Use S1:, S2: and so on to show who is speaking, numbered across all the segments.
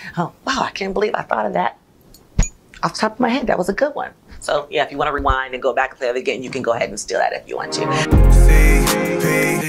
S1: Oh, wow, I can't believe I thought of that off the top of my head. That was a good one. So yeah, if you want to rewind and go back and play it again, you can go ahead and steal that if you want to.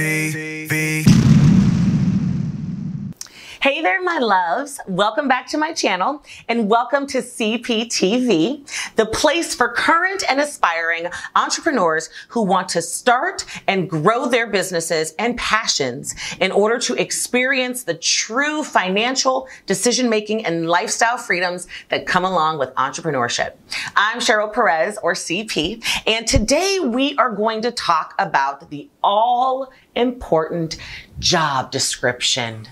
S1: Hey there, my loves. Welcome back to my channel and welcome to CPTV, the place for current and aspiring entrepreneurs who want to start and grow their businesses and passions in order to experience the true financial decision-making and lifestyle freedoms that come along with entrepreneurship. I'm Cheryl Perez, or CP, and today we are going to talk about the all-important job description.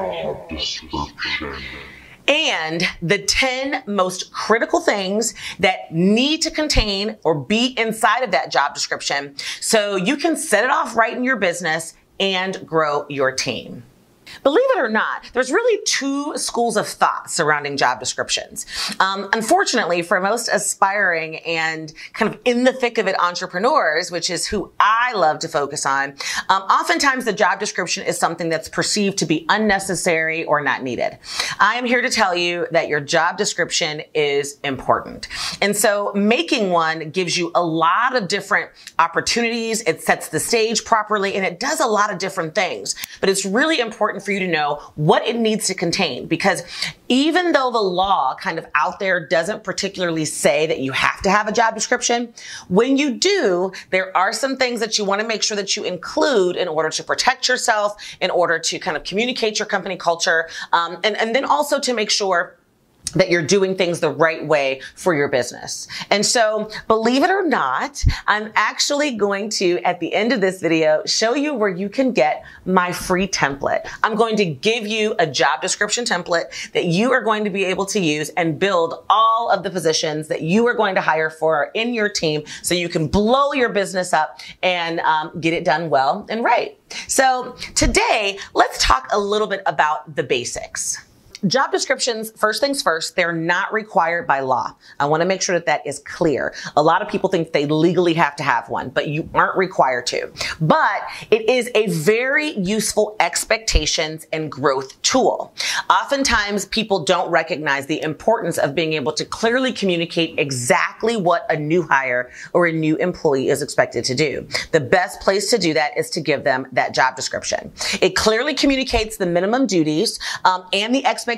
S1: And the 10 most critical things that need to contain or be inside of that job description so you can set it off right in your business and grow your team. Believe it or not, there's really two schools of thought surrounding job descriptions. Unfortunately, for most aspiring and kind of in the thick of it entrepreneurs, which is who I love to focus on, oftentimes the job description is something that's perceived to be unnecessary or not needed. I am here to tell you that your job description is important. And so making one gives you a lot of different opportunities. It sets the stage properly and it does a lot of different things. But it's really important for you to know what it needs to contain, because even though the law kind of out there doesn't particularly say that you have to have a job description, when you do, there are some things that you want to make sure that you include in order to protect yourself, in order to kind of communicate your company culture, and then also to make sure that you're doing things the right way for your business. And so, believe it or not, I'm actually going to, at the end of this video, show you where you can get my free template. I'm going to give you a job description template that you are going to be able to use and build all of the positions that you are going to hire for in your team so you can blow your business up and get it done well and right. So today, let's talk a little bit about the basics. Job descriptions, first things first, they're not required by law. I want to make sure that that is clear. A lot of people think they legally have to have one, but you aren't required to. But it is a very useful expectations and growth tool. Oftentimes, people don't recognize the importance of being able to clearly communicate exactly what a new hire or a new employee is expected to do. The best place to do that is to give them that job description. It clearly communicates the minimum duties and the expectations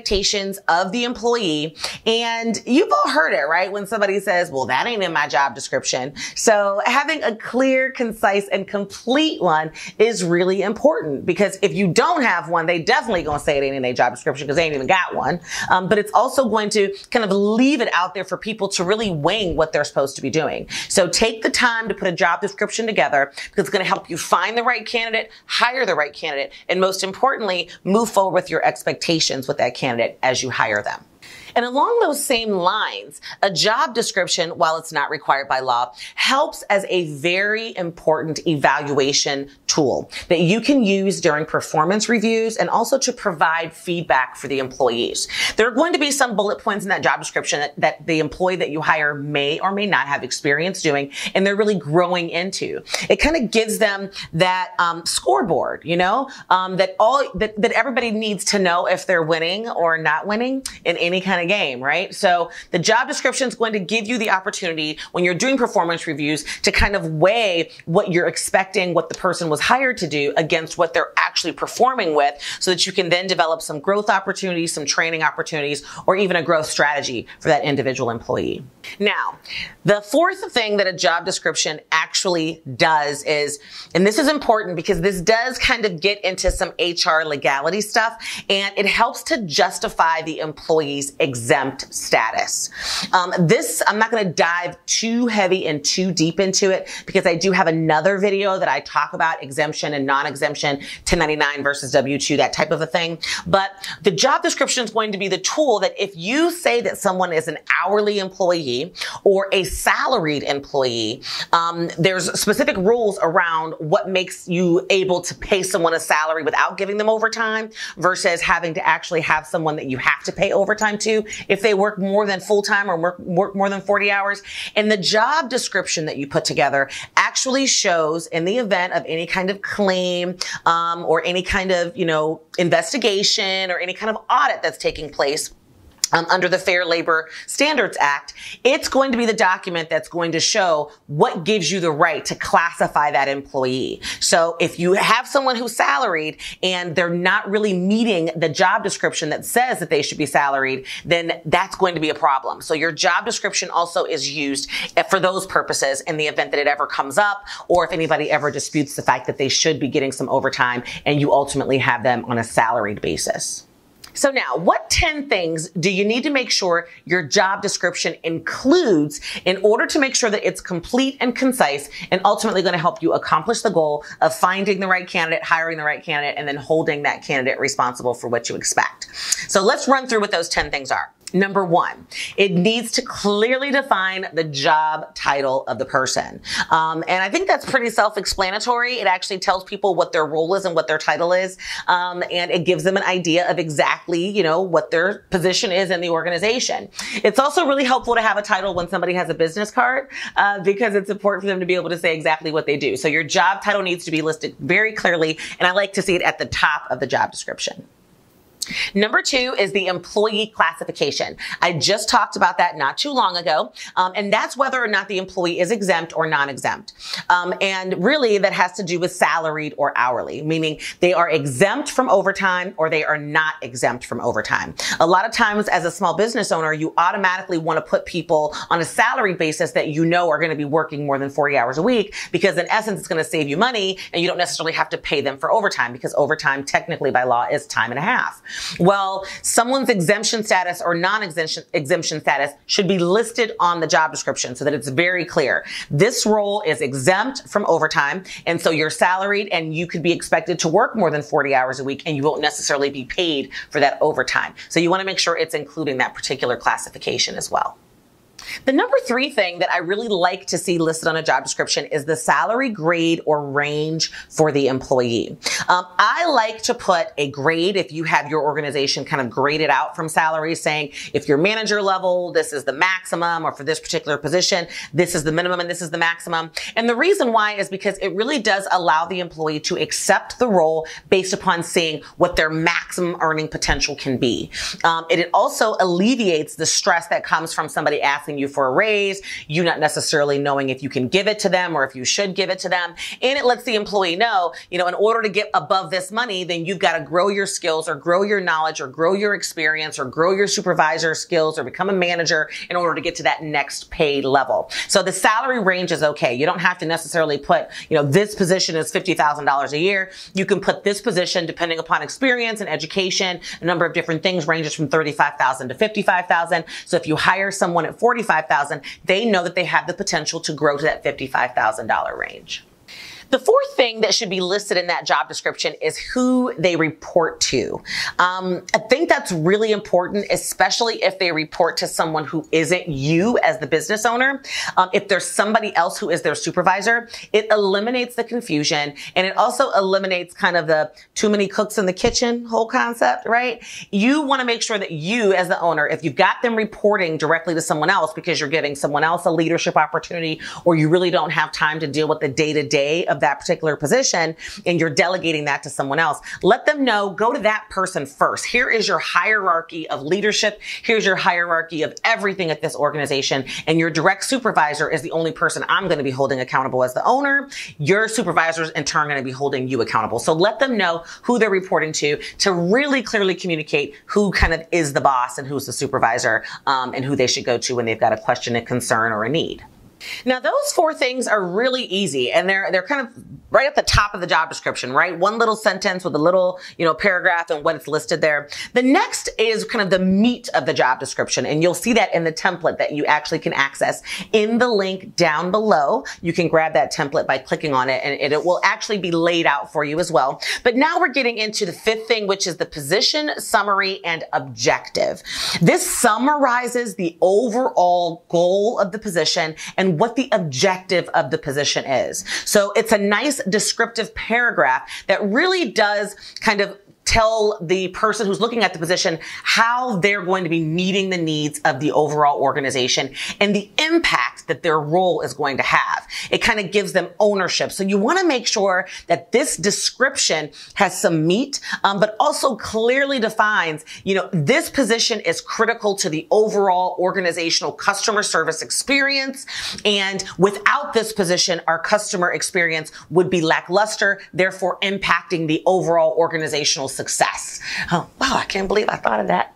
S1: of the employee. And you've all heard it, right? When somebody says, well, that ain't in my job description. So having a clear, concise, and complete one is really important, because if you don't have one, they definitely gonna say it ain't in their job description because they ain't even got one. But it's also going to kind of leave it out there for people to really wing what they're supposed to be doing. So take the time to put a job description together, because it's going to help you find the right candidate, hire the right candidate, and most importantly, move forward with your expectations with that candidate as you hire them. And along those same lines, a job description, while it's not required by law, helps as a very important evaluation tool that you can use during performance reviews and also to provide feedback for the employees. There are going to be some bullet points in that job description that the employee that you hire may or may not have experience doing, and they're really growing into. It kind of gives them that scoreboard, you know, that everybody needs to know if they're winning or not winning in any kind of game, right? So the job description is going to give you the opportunity when you're doing performance reviews to kind of weigh what you're expecting, what the person was hired to do against what they're actually performing with, so that you can then develop some growth opportunities, some training opportunities, or even a growth strategy for that individual employee. Now, the fourth thing that a job description actually does is, and this is important because this does kind of get into some HR legality stuff, and it helps to justify the employee's exempt status. I'm not going to dive too heavy and too deep into it, because I do have another video that I talk about exemption and non-exemption, 1099 versus W-2, that type of a thing. But the job description is going to be the tool that if you say that someone is an hourly employee or a salaried employee, there's specific rules around what makes you able to pay someone a salary without giving them overtime versus having to actually have someone that you have to pay overtime to. to if they work more than full-time or work more than 40 hours. And the job description that you put together actually shows in the event of any kind of claim, or any kind of, investigation or any kind of audit that's taking place, under the Fair Labor Standards Act, it's going to be the document that's going to show what gives you the right to classify that employee. So if you have someone who's salaried and they're not really meeting the job description that says that they should be salaried, then that's going to be a problem. So your job description also is used for those purposes in the event that it ever comes up, or if anybody ever disputes the fact that they should be getting some overtime and you ultimately have them on a salaried basis. So now, what 10 things do you need to make sure your job description includes in order to make sure that it's complete and concise and ultimately going to help you accomplish the goal of finding the right candidate, hiring the right candidate, and then holding that candidate responsible for what you expect? So let's run through what those 10 things are. Number one, it needs to clearly define the job title of the person. And I think that's pretty self-explanatory. It actually tells people what their role is and what their title is. And it gives them an idea of exactly, what their position is in the organization. It's also really helpful to have a title when somebody has a business card, because it's important for them to be able to say exactly what they do. So your job title needs to be listed very clearly, and I like to see it at the top of the job description. Number two is the employee classification. I just talked about that not too long ago, and that's whether or not the employee is exempt or non-exempt. And really that has to do with salaried or hourly, meaning they are exempt from overtime or they are not exempt from overtime. A lot of times as a small business owner, you automatically want to put people on a salaried basis that are going to be working more than 40 hours a week, because in essence, it's going to save you money and you don't necessarily have to pay them for overtime, because overtime technically by law is time and a half. Well, someone's exemption status or non-exemption status should be listed on the job description so that it's very clear. This role is exempt from overtime, and so you're salaried and you could be expected to work more than 40 hours a week and you won't necessarily be paid for that overtime. So you want to make sure it's including that particular classification as well. The number three thing that I really like to see listed on a job description is the salary grade or range for the employee. I like to put a grade if you have your organization kind of graded out from salaries, saying if you're manager level, this is the maximum, or for this particular position, this is the minimum and this is the maximum. And the reason why is because it really does allow the employee to accept the role based upon seeing what their maximum earning potential can be. It also alleviates the stress that comes from somebody asking you for a raise, you not necessarily knowing if you can give it to them or if you should give it to them. And it lets the employee know, in order to get above this money, then you've got to grow your skills or grow your knowledge or grow your experience or grow your supervisor skills or become a manager in order to get to that next paid level. So the salary range is okay. You don't have to necessarily put, this position is $50,000 a year. You can put this position, depending upon experience and education, a number of different things, ranges from $35,000 to $55,000. So if you hire someone at $45,000, they know that they have the potential to grow to that $55,000 range. The fourth thing that should be listed in that job description is who they report to. I think that's really important, especially if they report to someone who isn't you as the business owner. If there's somebody else who is their supervisor, it eliminates the confusion, and it also eliminates kind of the too many cooks in the kitchen whole concept, right? You want to make sure that you as the owner, if you've got them reporting directly to someone else because you're giving someone else a leadership opportunity, or you really don't have time to deal with the day-to-day of that particular position and you're delegating that to someone else, let them know, go to that person first. Here is your hierarchy of leadership. Here's your hierarchy of everything at this organization. And your direct supervisor is the only person I'm going to be holding accountable as the owner. Your supervisors in turn are going to be holding you accountable. So let them know who they're reporting to really clearly communicate who kind of is the boss and who's the supervisor, and who they should go to when they've got a question, a concern, or a need. Now, those four things are really easy, and they're kind of right at the top of the job description, right? One little sentence with a little, paragraph and what it's listed there. The next is kind of the meat of the job description, and you'll see that in the template that you actually can access in the link down below. You can grab that template by clicking on it, and it will actually be laid out for you as well. But now we're getting into the fifth thing, which is the position summary and objective. This summarizes the overall goal of the position and what the objective of the position is. So it's a nice descriptive paragraph that really does kind of tell the person who's looking at the position how they're going to be meeting the needs of the overall organization and the impact that their role is going to have. It kind of gives them ownership. So you want to make sure that this description has some meat, but also clearly defines, this position is critical to the overall organizational customer service experience. And without this position, our customer experience would be lackluster, therefore impacting the overall organizational success. Oh, wow, I can't believe I thought of that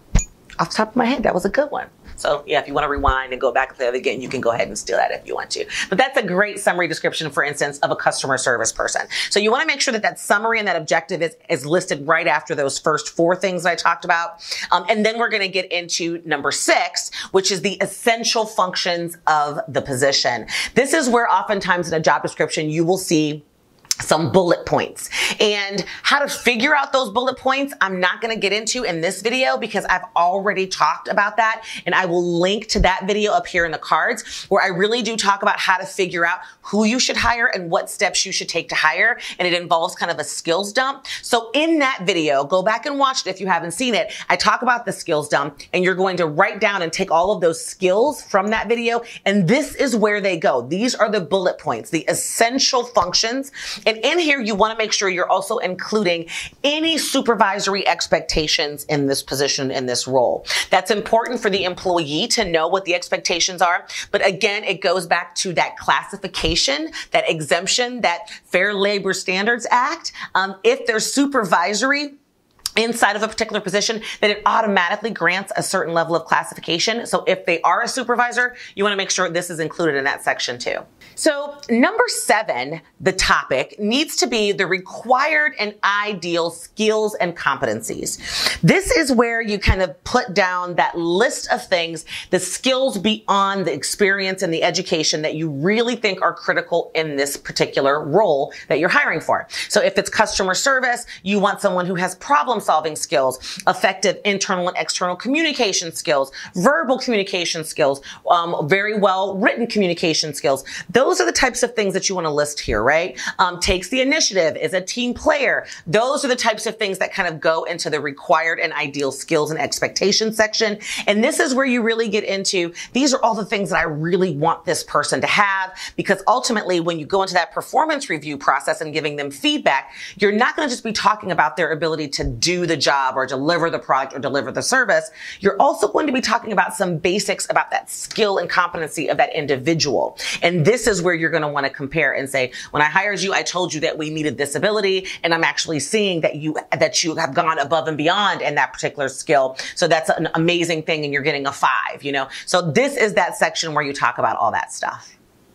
S1: off the top of my head. That was a good one. So yeah, if you want to rewind and go back and play that again, you can go ahead and steal that if you want to. But that's a great summary description, for instance, of a customer service person. So you want to make sure that that summary and that objective is listed right after those first 4 things that I talked about. And then we're going to get into number 6, which is the essential functions of the position. This is where oftentimes in a job description, you will see some bullet points, and how to figure out those bullet points I'm not going to get into in this video because I've already talked about that, and I will link to that video up here in the cards where I really do talk about how to figure out who you should hire and what steps you should take to hire, and it involves kind of a skills dump. So in that video, go back and watch it if you haven't seen it. I talk about the skills dump, and you're going to write down and take all of those skills from that video, and this is where they go. These are the bullet points, the essential functions. And in here, you want to make sure you're also including any supervisory expectations in this position, in this role. That's important for the employee to know what the expectations are. But again, it goes back to that classification, that exemption, that Fair Labor Standards Act. If there's supervisory inside of a particular position, then it automatically grants a certain level of classification. So if they are a supervisor, you want to make sure this is included in that section too. So number 7, the topic needs to be the required and ideal skills and competencies. This is where you kind of put down that list of things, the skills beyond the experience and the education that you really think are critical in this particular role that you're hiring for. So if it's customer service, you want someone who has problem-solving skills, effective internal and external communication skills, verbal communication skills, very well written communication skills. Those are the types of things that you want to list here, right? Takes the initiative, is a team player. Those are the types of things that kind of go into the required and ideal skills and expectations section. And this is where you really get into, these are all the things that I really want this person to have, because ultimately when you go into that performance review process and giving them feedback, you're not going to just be talking about their ability to do the job or deliver the product or deliver the service. You're also going to be talking about some basics about that skill and competency of that individual. And this is where you're going to want to compare and say, when I hired you, I told you that we needed this ability, and I'm actually seeing that you have gone above and beyond in that particular skill. So that's an amazing thing, and you're getting a 5, So this is that section where you talk about all that stuff.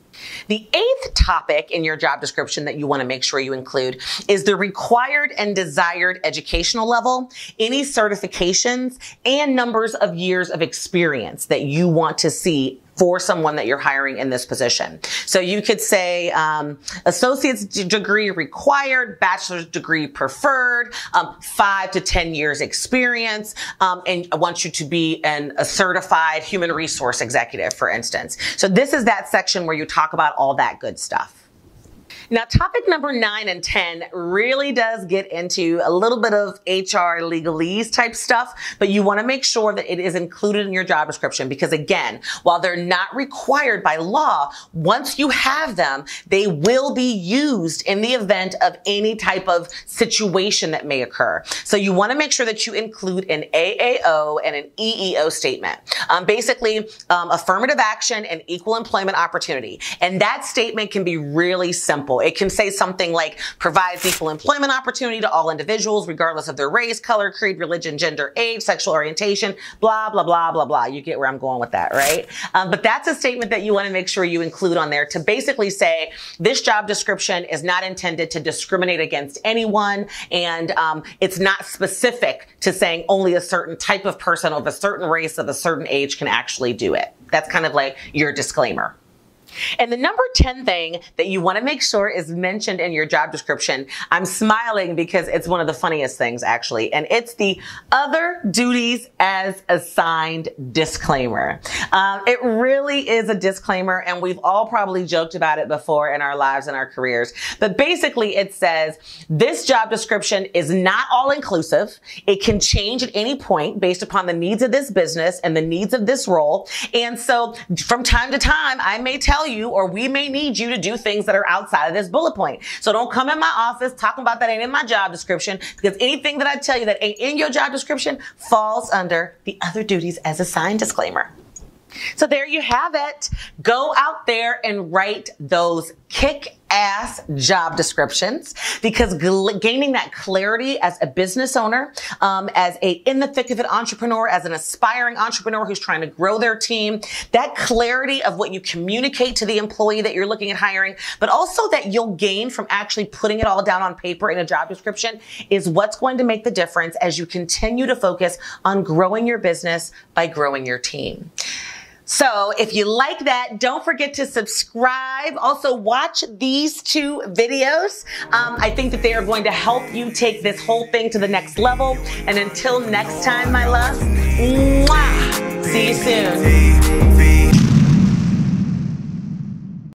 S1: The 8th topic in your job description that you want to make sure you include is the required and desired educational level, any certifications, and numbers of years of experience that you want to see for someone that you're hiring in this position. So you could say associate's degree required, bachelor's degree preferred, 5 to 10 years experience, and I want you to be a certified human resource executive, for instance. So this is that section where you talk about all that good stuff. Now, topic number 9 and 10 really does get into a little bit of HR legalese type stuff, but you want to make sure that it is included in your job description because, again, while they're not required by law, once you have them, they will be used in the event of any type of situation that may occur. So you want to make sure that you include an AAO and an EEO statement. Basically, affirmative action and equal employment opportunity. And that statement can be really simple. It can say something like provides equal employment opportunity to all individuals, regardless of their race, color, creed, religion, gender, age, sexual orientation, blah, blah, blah, blah, blah. You get where I'm going with that, right? But that's a statement that you want to make sure you include on there to basically say this job description is not intended to discriminate against anyone, and it's not specific to saying only a certain type of person of a certain race of a certain age can actually do it. That's kind of like your disclaimer. And the number 10 thing that you want to make sure is mentioned in your job description, I'm smiling because it's one of the funniest things actually, and it's the other duties as assigned disclaimer. It really is a disclaimer, and we've all probably joked about it before in our lives and our careers. But basically it says this job description is not all inclusive. It can change at any point based upon the needs of this business and the needs of this role. And so from time to time, I may tell you, or we may need you to do things that are outside of this bullet point. So don't come in my office talking about that ain't in my job description, because anything that I tell you that ain't in your job description falls under the other duties as assigned disclaimer. So there you have it. Go out there and write those kick-ass job descriptions, because gaining that clarity as a business owner, as a in the thick of it entrepreneur, as an aspiring entrepreneur who's trying to grow their team, that clarity of what you communicate to the employee that you're looking at hiring, but also that you'll gain from actually putting it all down on paper in a job description, is what's going to make the difference as you continue to focus on growing your business by growing your team. So if you like that, don't forget to subscribe. Also watch these 2 videos. I think that they are going to help you take this whole thing to the next level. And until next time, my love, mwah, see you soon.